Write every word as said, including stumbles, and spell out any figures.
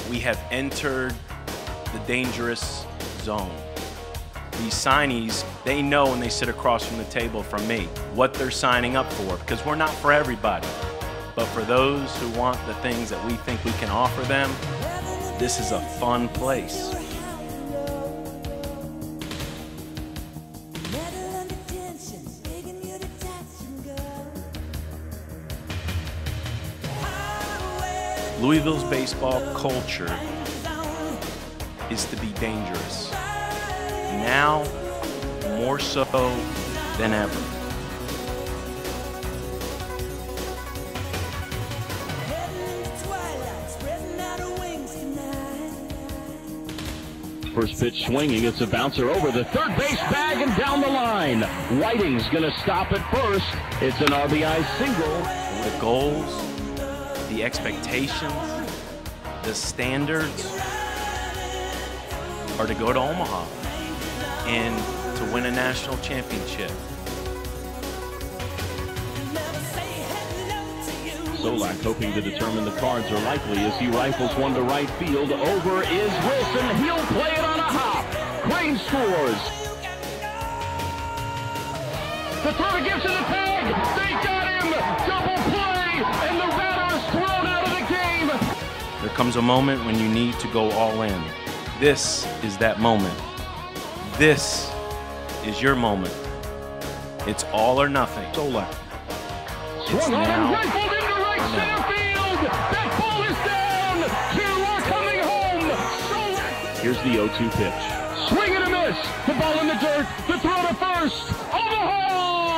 we have entered the dangerous zone. These signees, they know when they sit across from the table from me what they're signing up for, because we're not for everybody. But for those who want the things that we think we can offer them, this is a fun place. Louisville's baseball culture is to be dangerous. Now, more so than ever. First pitch swinging, it's a bouncer over the third base bag and down the line. Whiting's gonna stop at first. It's an R B I single. The goals, the expectations, the standards are to go to Omaha and to win a national championship. Solak hoping to determine the cards are likely as he rifles one to right field. Over is Wilson. He'll play it on a hop. Crane scores. The throw to Gibson, the tag. They got him. Double play, and the batter is thrown out of the game. There comes a moment when you need to go all in. This is that moment. This is your moment. It's all or nothing. Solak. It's now. Rifled into right center field. That ball is down. Two are coming home. Solak. Here's the oh two pitch. Swing and a miss. The ball in the dirt. The throw to first. Omaha.